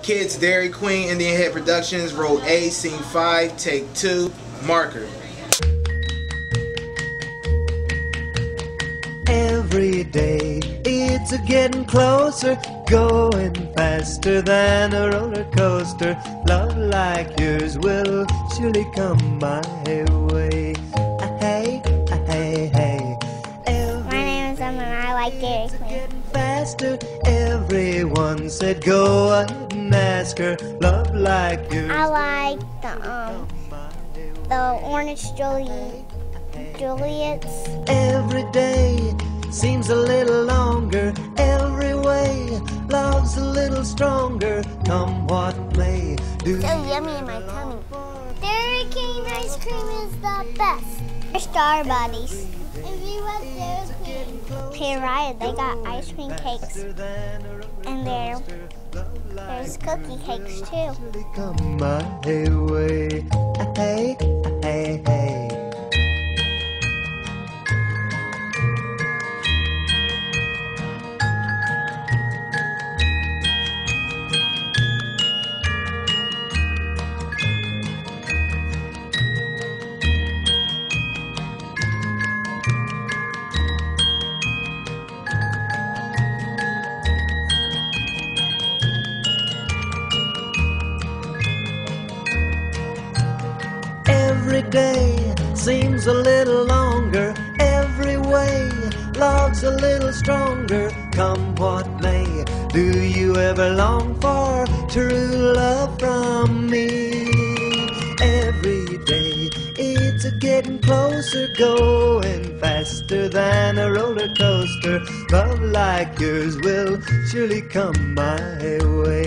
Kids, Dairy Queen, Indian Head Productions, Role A, Scene 5, Take 2, Marker. Every day it's getting closer, going faster than a roller coaster. Love like yours will surely come my way. Hey, hey, hey. My name is Emma and I like Dairy Queen. Getting faster, everyone said go ahead and ask her. Love like yours. I like the orange Juliets. Every day seems a little longer. Every way love's a little stronger. Come what may. Do So yummy in my tummy. Dairy King ice cream is the best. They're star buddies. If you want Dairy Queen, Pariah, they got ice cream cakes. And there's cookie cakes too. come my way. Hey, hey, hey. Every day seems a little longer. Every way love's a little stronger. Come what may. Do you ever long for true love from me? Every day it's getting closer, going faster than a roller coaster. Love like yours will surely come my way.